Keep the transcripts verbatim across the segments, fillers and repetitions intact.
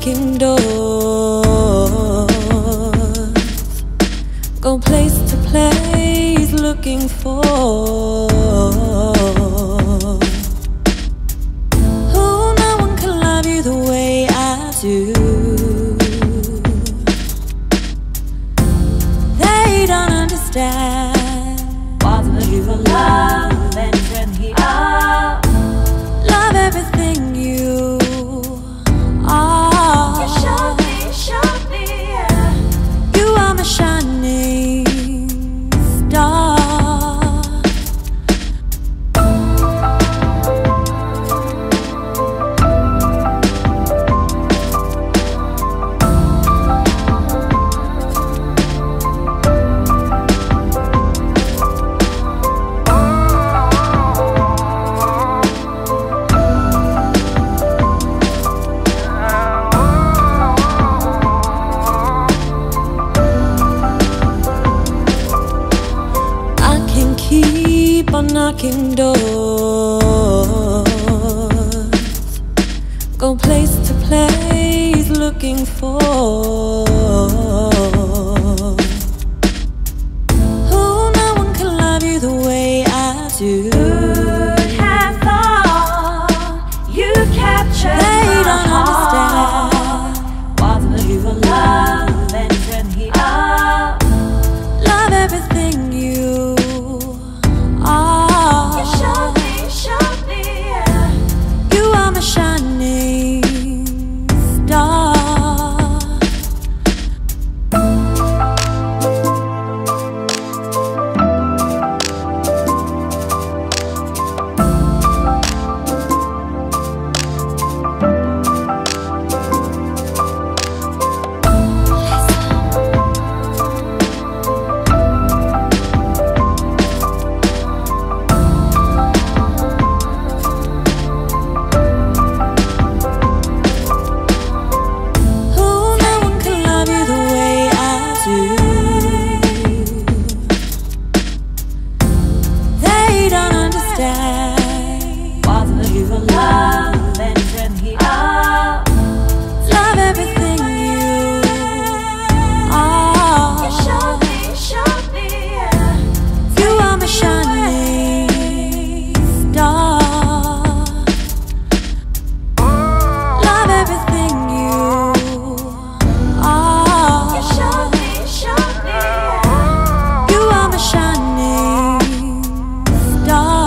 knocking doors, go place to place looking for who no one can love you the way I do. They don't understand what's the you for love and turn here up. Love everything you are. You show me, show me, yeah. You are my shining star. Keep on knocking doors, go place to place looking for who no one can love you the way I do. Would have thought you captured They my don't heart. understand What's the you for love and turn here up. love everything you You show me, show me, yeah. You are my shining star. What's the you for love and turn here up. Love everything you are. You show me, show me, yeah. You are my shining star. Love everything you are. You show me, show me, yeah. You are my shining star.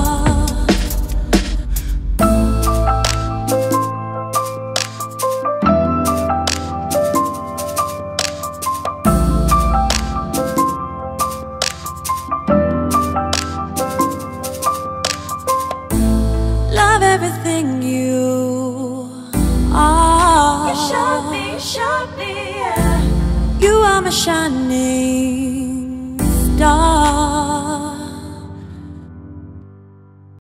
Love everything you are. You show me, show me, yeah. You are my shining star.